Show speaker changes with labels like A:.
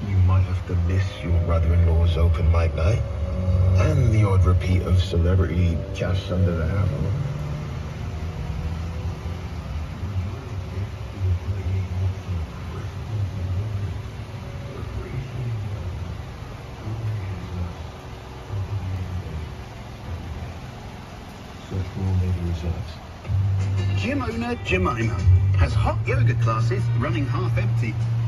A: You might have to miss your brother-in-law's open mic night, and the odd repeat of celebrity cash under the hammer.
B: Gym owner Jemima has hot yoga classes running half empty.